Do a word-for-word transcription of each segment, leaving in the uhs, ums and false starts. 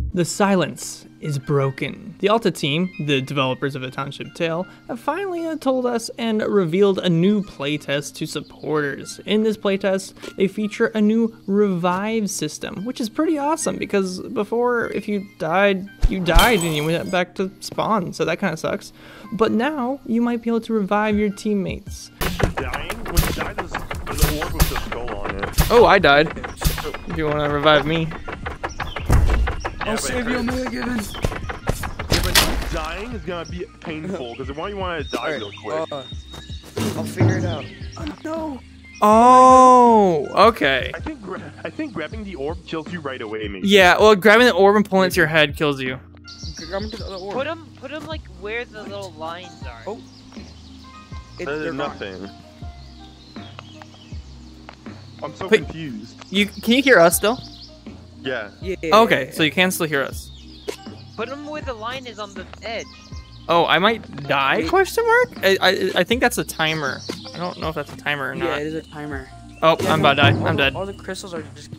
The silence is broken. The Alta team, the developers of A Township Tale, have finally uh, told us and revealed a new playtest to supporters. In this playtest, they feature a new revive system, which is pretty awesome because before, if you died, you died and you went back to spawn, so that kind of sucks. But now, you might be able to revive your teammates. Dying? When you die, there's, there's an orb with a skull on it. Oh, I died. If you want to revive me. Yeah, I'll save you, Omega Given. Yeah, but dying is gonna be painful because why you want to die Right, real quick? Uh, I'll figure it out. Oh, no. Oh, okay. I think gra I think grabbing the orb kills you right away, maybe. Yeah, well, grabbing the orb and pulling it to your head kills you. Grab him to the other orb. Put them, put them like where the little lines are. Oh. It, That they're is gone. nothing. I'm so Wait. confused. You can you hear us still? Yeah. Yeah. Okay, so you can still hear us. Put them where the line is on the edge. Oh, I might die? Question mark? I, I I think that's a timer. I don't know if that's a timer or Yeah, not. it is a timer. Oh, Yeah, I'm no, about to die. all I'm the, dead. All the crystals are just.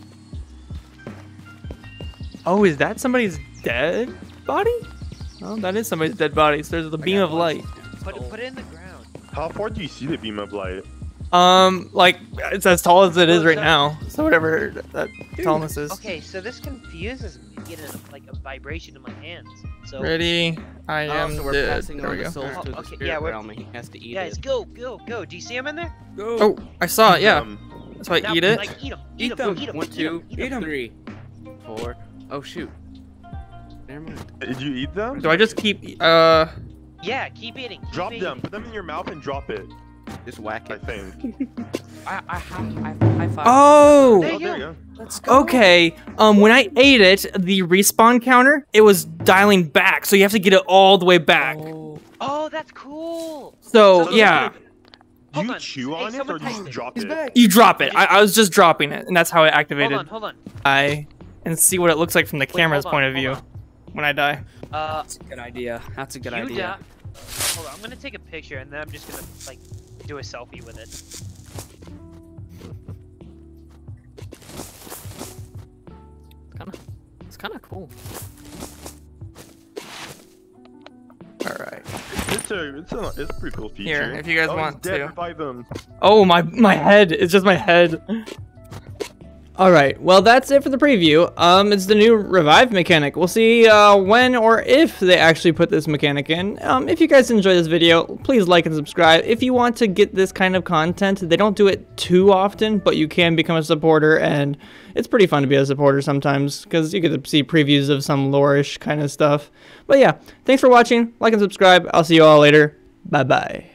Oh, is that somebody's dead body? Oh, that is somebody's dead body. So there's the beam of light. Put it, put it in the ground. How far do you see the beam of light? Um, like it's as tall as it is Well, right so- now. So whatever that tallness is. Okay, so this confuses me. Getting like a vibration in my hands. So Ready? I Oh, am so we're dead. passing There on we the go. souls Alright. to the Okay, spirit yeah, we're- realm, and he has to eat guys, it. go, go, go. Do you see him in there? Go. Oh, I saw it. Yeah. Um, So I Now, eat it. Like, eat him. Eat, Eat him. them. Eat him. One, eat two, him. Eat eat him. three, four. Oh shoot. Never mind. did you eat them? Do I just keep? Uh. Yeah, keep eating. Keep Drop eating. them. Put them in your mouth and drop it. Just whack I it. think. I I have I high five. Oh. There Oh, you there you go. go. Let's go. Okay. Um, when I ate it, the respawn counter it was dialing back, so you have to get it all the way back. Oh. Oh, that's cool. So So yeah, Do Hold you on. chew Hey, on it or someone do you type it. drop He's it? back. you drop it. I, I was just dropping it, and that's how it activated. Hold on, hold on. I and see what it looks like from the Wait, camera's hold on, point of hold view on. when I die. Uh, That's a good idea. That's a good you idea. die. Hold on, I'm gonna take a picture and then I'm just gonna like do a selfie with it. Kind of, it's kind of cool. All right. It's a, it's a, it's a pretty cool feature. Here, if you guys oh, want he's dead. to. Revive him. Oh my my head! It's just my head. All right, well that's it for the preview. Um, it's the new revive mechanic. We'll see uh, when or if they actually put this mechanic in. Um, if you guys enjoy this video, please like and subscribe. If you want to get this kind of content, they don't do it too often, but you can become a supporter, and it's pretty fun to be a supporter sometimes because you get to see previews of some lore-ish kind of stuff. But yeah, thanks for watching. Like and subscribe. I'll see you all later. Bye bye.